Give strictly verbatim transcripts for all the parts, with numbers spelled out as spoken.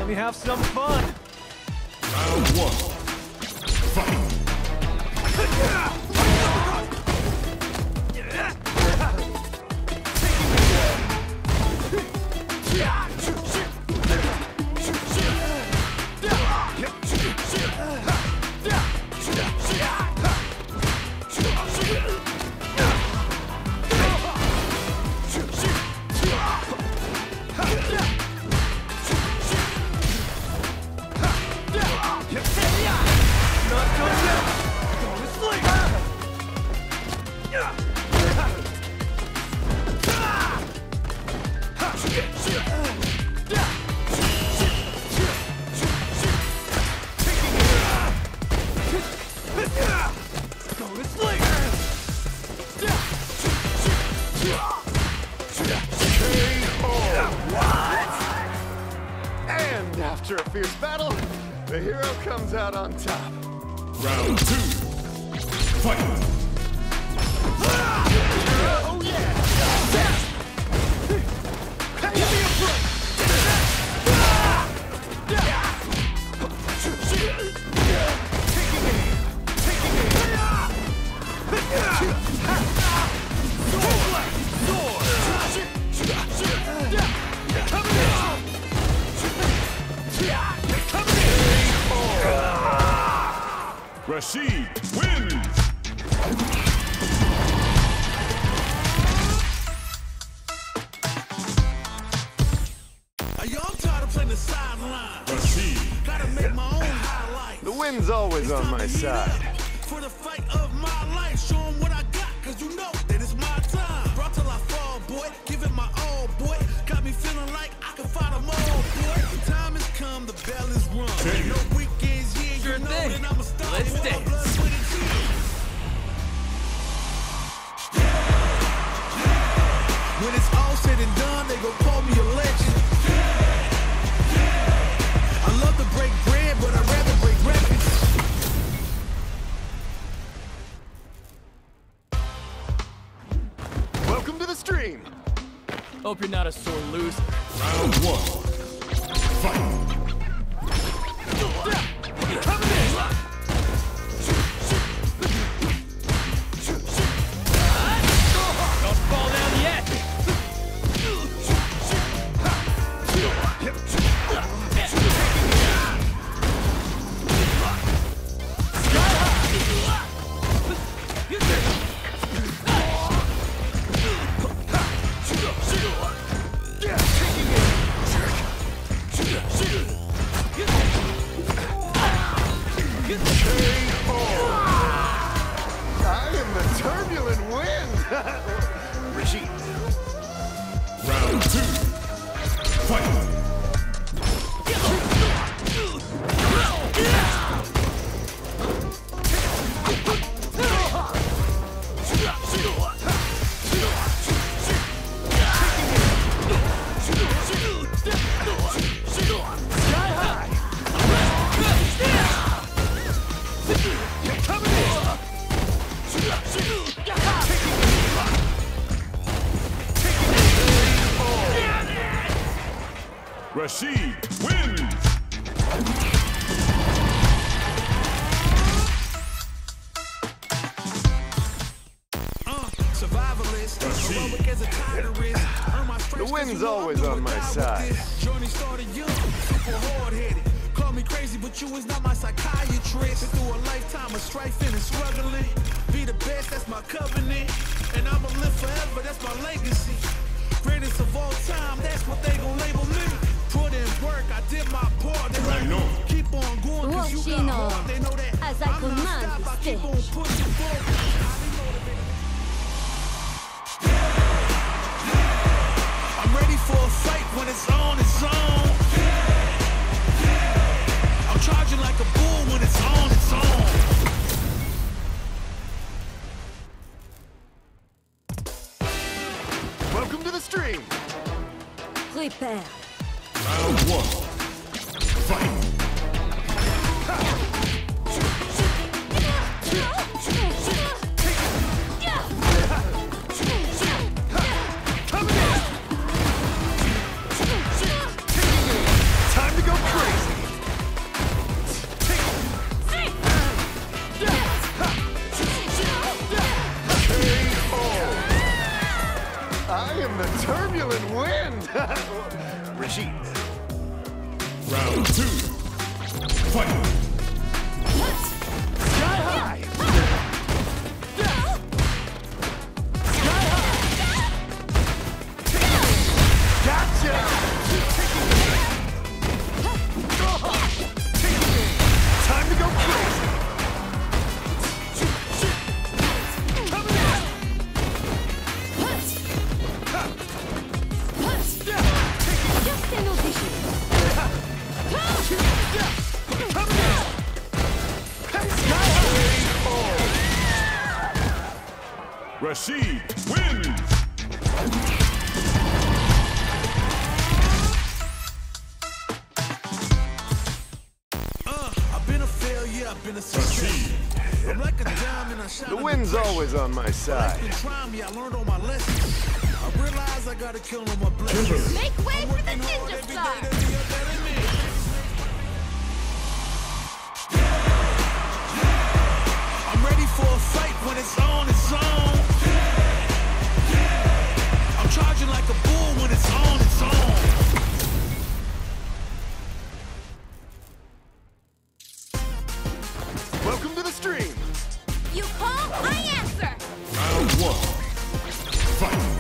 Let me have some fun. Round one. Fight. And after a fierce battle, the hero comes out on top. Round two. Fight. Oh yeah! Give me a break! Taking aim! Taking aim! Rashid wins! Yo, I'm tired of playing the sideline. Rashid. Gotta make my own highlight. The wind's always on my side. For the fight of my life, show 'em what I got, cause you know that it's my time. Brought till I fall, boy, give it my all, boy. Got me feeling like I can fight them all, boy. The time has come, the bell is rung. Hey. No weekends, yeah, Sure you know thing. that I'm a star. Let's boy. dance. Blood, sweat, and tears. When it's all said and done, they gon' call me a legend. I love to break bread, but I'd rather break records. Welcome to the stream. Hope you're not a sore loser. Round one. Fight. Coming in! Don't fall down yet! I am the turbulent wind. Rashid. Round two. Fight. Rashid wins! Uh, survivalist, heroic as a terrorist. Earn my stripes The wind's 'cause you know I'm always doing on my die with side. this. Journey started young, super hard-headed. Call me crazy, but you is not my psychiatrist. Been through a lifetime of strife and struggling. Be the best, that's my covenant. And I'ma live forever, that's my legacy. Greatest of all time, that's what they gon' label me. Put in work, I did my part. They like, know. keep on going, cause you got Rashid, heart. They know that as I I'm command non-stop, the I keep on stage. pushing forward. I be motivated. I'm ready for a fight when it's on, it's on. I'm charging like a bull when it's on, it's on. Welcome to the stream. Prepare. Round one. Fight. Time to go crazy. Rashid. Round two. Fight. Sky high. Gotcha! Time to go crazy! Just an audition. Rashid wins. Uh, I've been a failure, I've been a success. Rashid. I'm like a diamond, I shine The in wind's flesh. always on my Life's side. been trying me, I learned all my lessons. I realized I gotta kill all my blessings. Make way I'm for the working hard ninja every star. day to be a better me. I'm ready for a fight when it's on, it's on. I'm charging like a bull when it's on, it's on. Welcome to the stream. You call, I answer. Round one. Fight.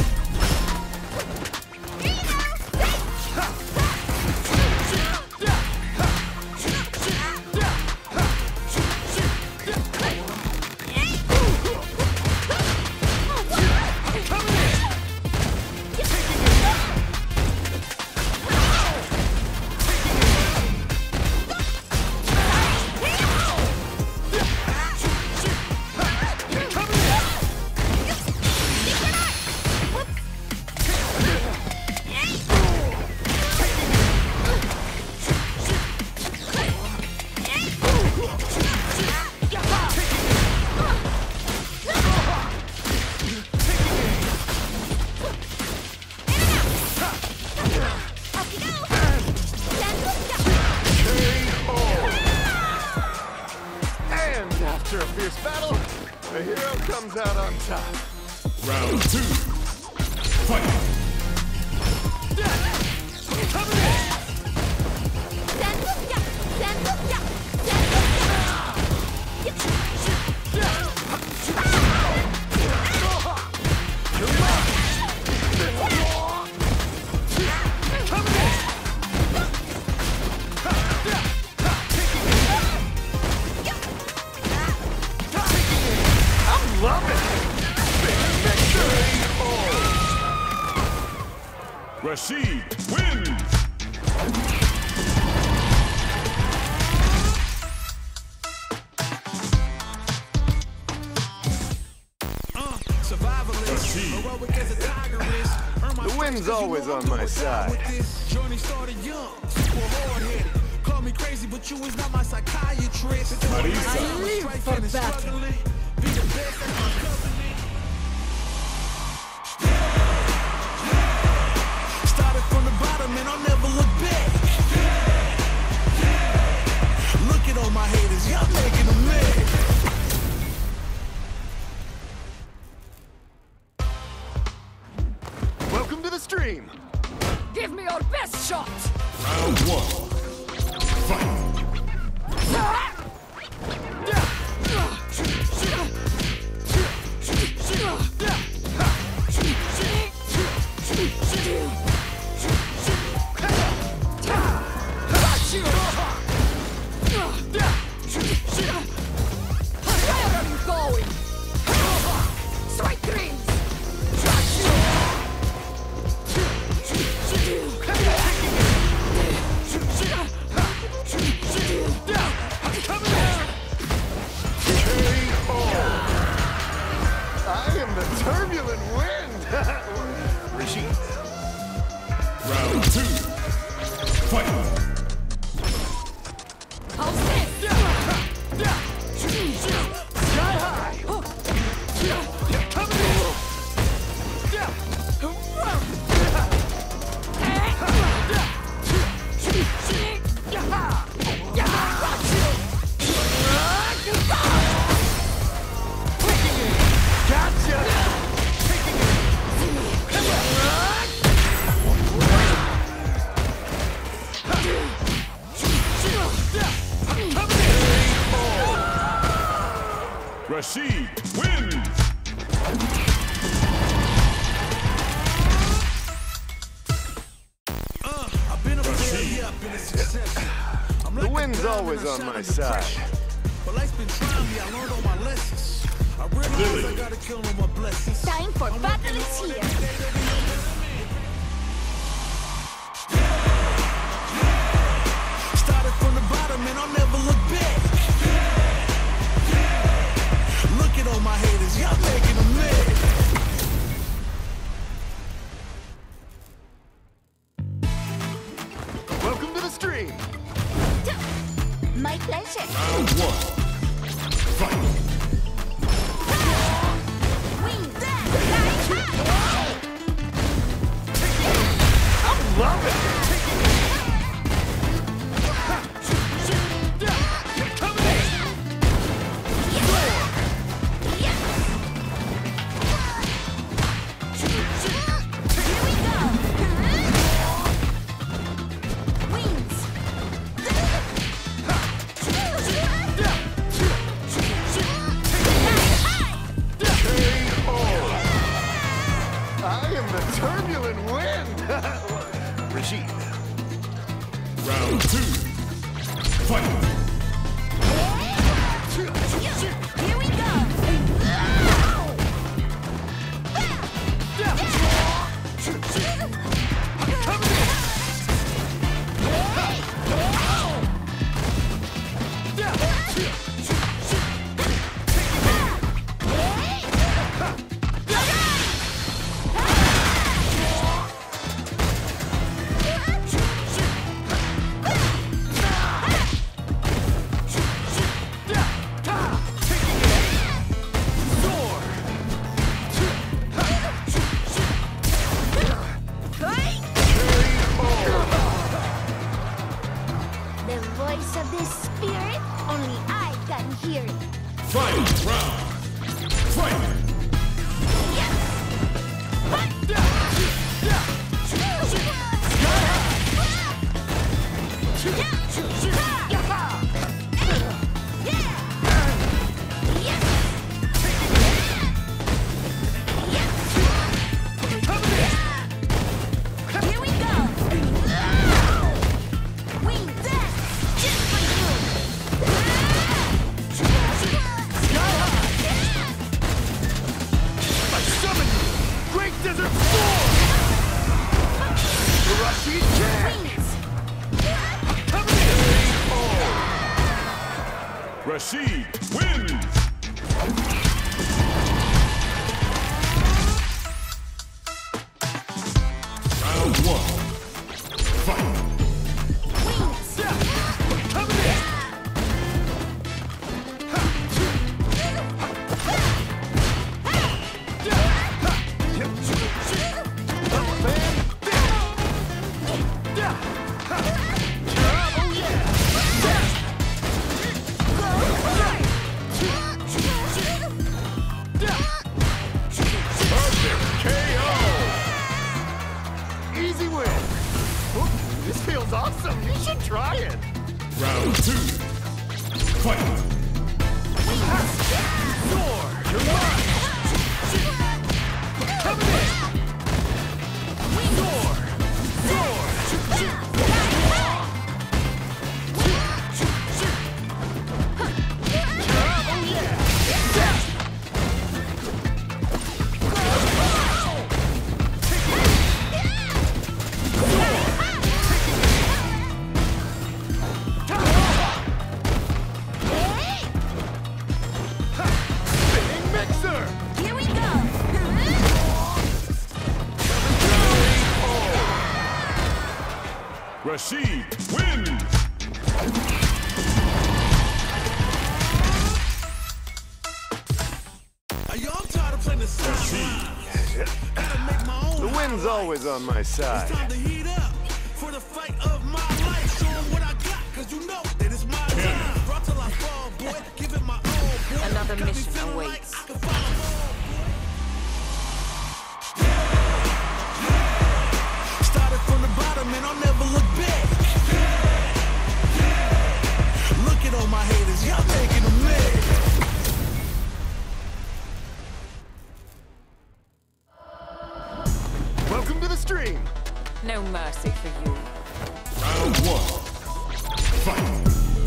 And after a fierce battle, the hero comes out on top. Round two. Fight. I'm loving it. Rashid wins. Uh, survivalist, Rashid. heroic as a tiger is. Earn my The wind's stripes 'cause you always know on I'm my gonna die with side. this. Journey started young, super hard-headed. Call me crazy, but you is not my psychiatrist. Marisa. I live for battle. Be the best at my company. Started from the bottom and I'll never look back. Look at all my haters, y'all making them mad. Welcome to the stream. Give me your best shot. Round one. Fight. Where are you going? Sweet dreams. I am the turbulent wind. Rashid. Round two. Fight. I'll stand. Sky high. Gotcha. Rashid wins. Uh, I've been over there, yeah, I've been a success. I'm like The a wind's diamond, always I on shine my under side. pressure. But life's been trying me, I learned all my lessons. I realized I gotta kill all my blessings. Time for I'm battle working is hard here. every day to be your best man. Started from the bottom and I'll never look back. Look at all my haters, y'all making them mad. Welcome to the stream. My pleasure. Round one. Fight. Win that. I love it. I am the turbulent wind. Rashid. Round two. Fight. Here we go. The voice of the spirit, only I can hear it. Fight. Round. Fight. Here we go. Win that. Just for you. I summon you. Great Desert Storm. The Rashid can. Wins. Rashid wins. Round one. Fight. Easy win. Oop, this feels awesome. You should try it. Round two. Fight. Soar. You're mine. Come in. Soar. Soar. Oh yeah. Spinning mixer. Here we go. Rashid wins. Yo, I'm tired of playing the side. Gotta make my own The wind's always on my It's side. time to heat up for the fight of my life. Show 'em what I got, cause you know that it's my time. Brought till I fall, boy. Give it my all, boy. Another Got me mission feeling awaits. Like I can follow all, boy. Started from the bottom and I'll never look back. Look at all my haters, y'all making them mad. Round one. Fight.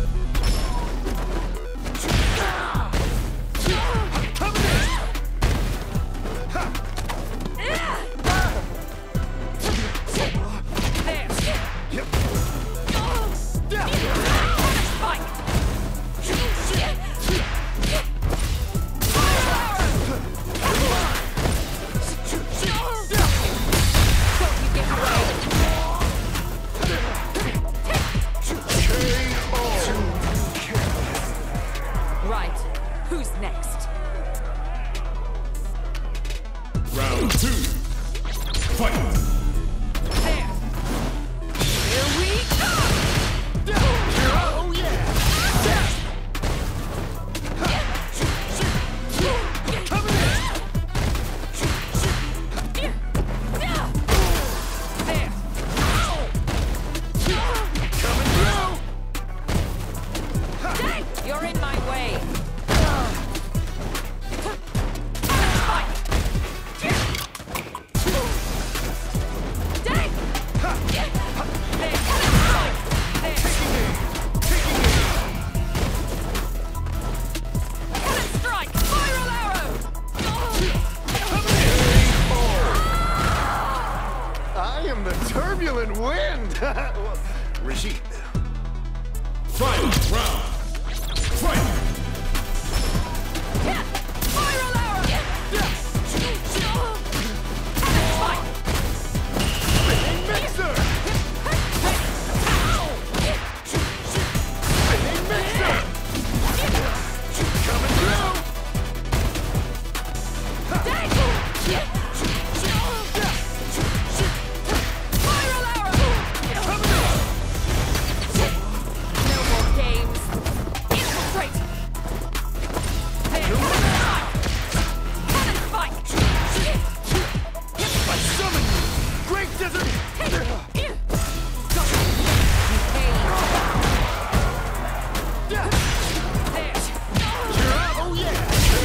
Right. Who's next? Round two. Fight. There. Here we go! Oh, yeah! Coming in! There. Coming through! Dang! You're in my way. I am the turbulent wind! Rashid. Final round. Fight. Mixer! Mixer! Coming through! No more games. Infiltrate. There. Cannon spike. I summon you! Great Desert! Oh yeah!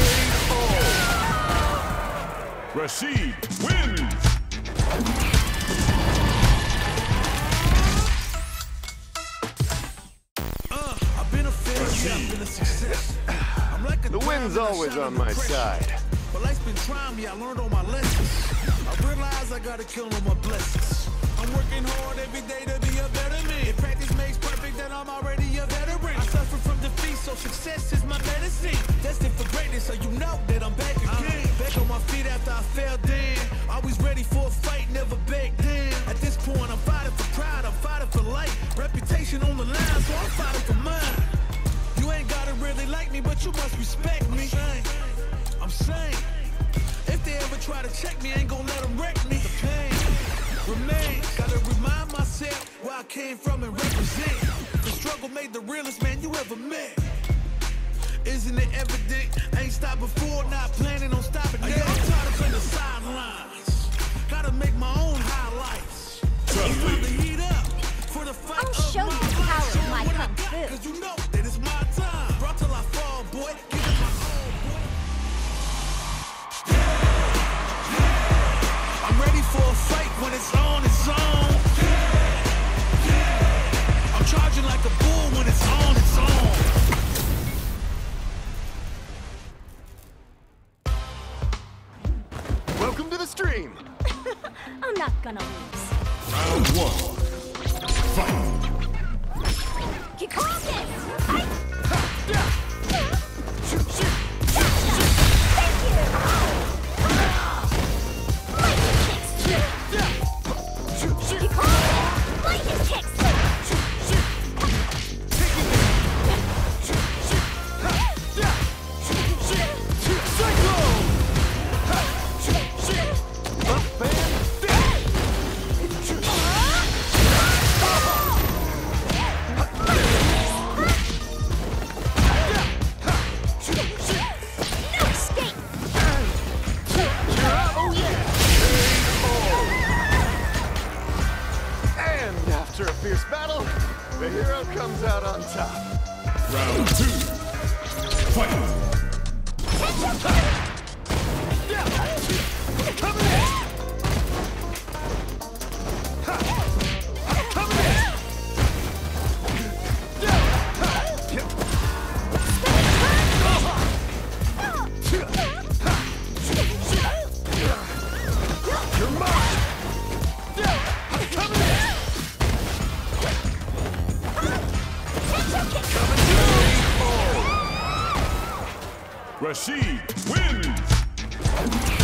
Rashid wins. Uh, I've been a failure, I've been a success. I'm like a The wind's diamond, I always shine on in my the pressure. side. But life's been trying me, I learned all my lessons. I realize I gotta kill all my blessings. I'm working hard every day to be a better man. If practice makes perfect, then I'm already a veteran. I suffer from defeat, so success is my medicine. Destined for greatness, so you know that I'm back again. Back on my feet after I fell down. Always ready for a fight, never back down. At this point, I'm fighting for pride, I'm fighting for life. Reputation on the line, so I'm fighting for mine. You ain't gotta really like me, but you must respect me. I'm saying, if they ever try to check me, I ain't gonna let them wreck me. The pain remains. Gotta remind myself where I came from and represent. The struggle made the realest man you ever met. Isn't it evident? I ain't stopped before, not planning on stopping now. I'm tired of playing the sidelines. Gotta make my own highlights. It's time to heat up for the fight. I'll of show my you the life. power Show of my what I kung got, fu. Cause you know that it's my time. Brought till I fall, boy. Give it my all, boy. I'm ready for a fight when it's on its own. I'm charging like a bull when it's on its own. Welcome to the stream! I'm not gonna lose. Round one. Fight. Kick off it! I... After a fierce battle, the hero comes out on top. Round two. Fight. Coming in! Coming in! Rashid wins!